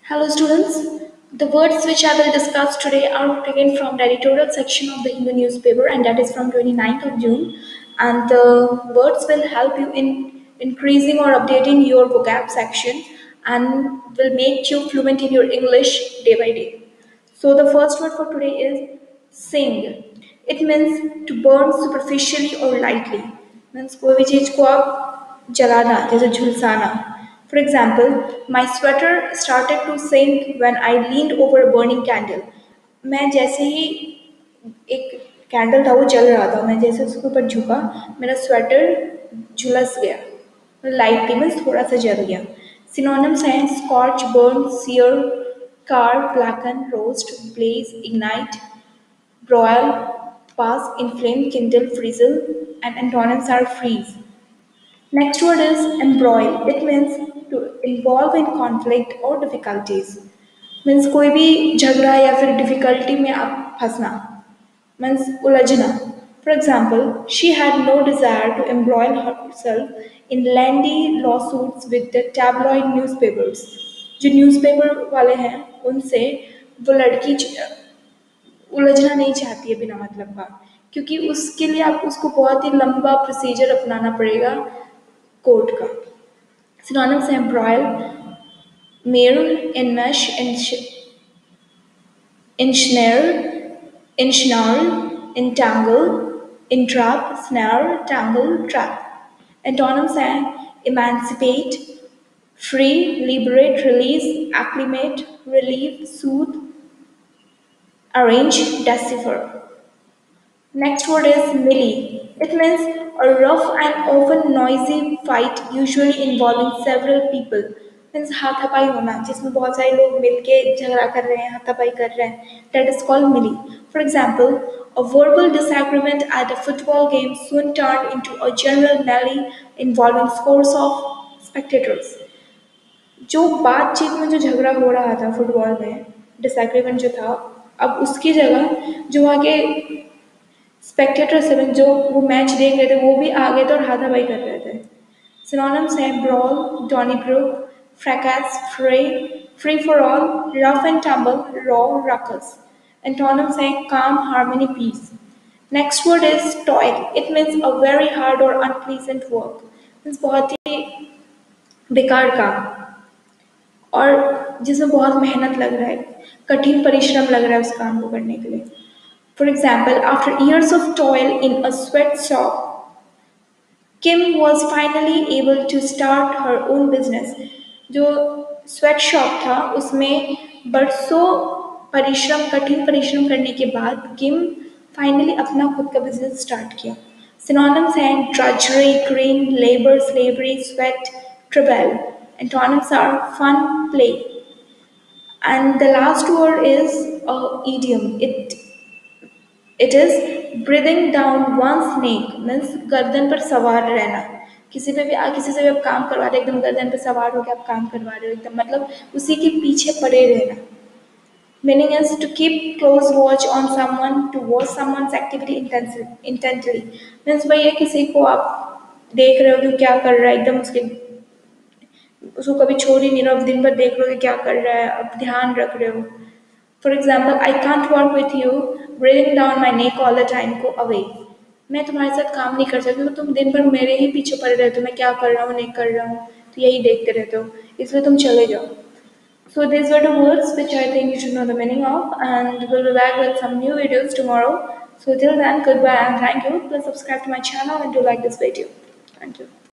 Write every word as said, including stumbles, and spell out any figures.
Hello students. The words which I will discuss today are taken from the editorial section of the Hindu newspaper, and that is from twenty-ninth of June, and the words will help you in increasing or updating your vocab section and will make you fluent in your English day by day. So the first word for today is sing. It means to burn superficially or lightly. Means कोई भी चीज को आप जलाना जैसे झुलसाना. For example, my sweater started to sink when I leaned over a burning candle. मैं जैसे ही एक कैंडल था वो जल रहा था, मैं जैसे उसके ऊपर झुका मेरा स्वेटर झुलस गया. लाइटली मीन्स थोड़ा सा जल गया. Synonyms हैं scorch, burn, sear, car, blacken, roast, blaze, ignite, broil, pass, inflame, kindle, frizzle, and antonyms are freeze. Next word is embroil. It means to involve in conflict or difficulties. Means कोई भी झगड़ा या फिर difficulty में आप फंसना. Means उलझना. For example, she had no desire to embroil herself in lengthy lawsuits with the tabloid newspapers. जो newspaper वाले हैं उनसे वो लड़की उलझना नहीं चाहती है बिना मतलब का, क्योंकि उसके लिए आप उसको बहुत ही लंबा प्रोसीजर अपनाना पड़ेगा कोर्ट का. Synonyms हैं embroil, mirror, enmesh, ensnare, ensnarl, entangle, entrap, snare, tangle, trap. Antonyms हैं emancipate, free, liberate, release, acclimate, relieve, soothe, arrange, decipher. Next word is melee. It means a rough and often noisy fight, usually involving several people. Means हाथापाई होना जिसमें बहुत सारे लोग मिलके झगड़ा कर रहे हैं, हाथापाई कर रहे हैं. That is called melee. For example, a verbal disagreement at a football game soon turned into a general melee involving scores of spectators. जो बातचीत में जो झगड़ा हो रहा था फुटबॉल में, डिसएग्रीमेंट जो था, अब उसकी जगह जो वहाँ के स्पेक्टेटर्स थे जो वो मैच देख रहे थे वो भी आ गए थे और हाथापाई कर रहे थे. Synonyms हैं brawl, Donnybrook, fracas, fray, free for all, rough and tumble, raw, ruckus. Antonyms हैं calm, harmony, peace. Next word is toil. It means a very hard or unpleasant work. Means बहुत ही बेकार काम और जिसमें बहुत मेहनत लग रहा है, कठिन परिश्रम लग रहा है उस काम को करने के लिए. For example, after years of toil in a sweatshop, Kim was finally able to start her own business. जो sweatshop था उसमें बरसों परिश्रम कठिन परिश्रम करने के बाद किम फाइनली अपना खुद का बिजनेस स्टार्ट किया. Synonyms हैं drudgery, green, labor, slavery, sweat, travail. Antonyms are fun, play. And the last word is uh, idiom. It It is breathing down one's neck. Means गर्दन पर सवार रहना. किसी पे भी किसी से भी आप काम करवा रहे एकदम गर्दन पर सवार होकर आप काम करवा रहे हो एकदम मतलब उसी के पीछे पड़े रहना. Meaning is to keep close watch on someone, to watch someone's activity intently. Means वही है किसी को आप देख रहे हो कि क्या कर रहा है एकदम उसके उसको कभी छोड़ ही नहीं रहे हो, दिन भर देख रहे हो कि क्या कर रहा है, अब ध्यान रख रहे हो. For example, I can't work with you, breathing down my neck all the time, go away. मैं तुम्हारे साथ काम नहीं कर सकती क्योंकि तुम दिन भर मेरे ही पीछे पड़े रहते हो, मैं क्या कर रहा हूँ नहीं कर रहा हूँ तो यही देखते रहते हो, इसलिए तुम चले जाओ. So these were the words which I think you should know the meaning of, and we'll be back with some new videos tomorrow. So till then, goodbye and thank you. Please subscribe to my channel and do like this video. Thank you.